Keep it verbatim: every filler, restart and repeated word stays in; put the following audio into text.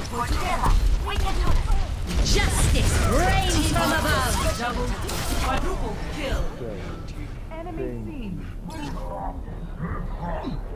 Together, we can do this. Justice reigns from above. Double, quadruple kill. Okay. Enemy seen.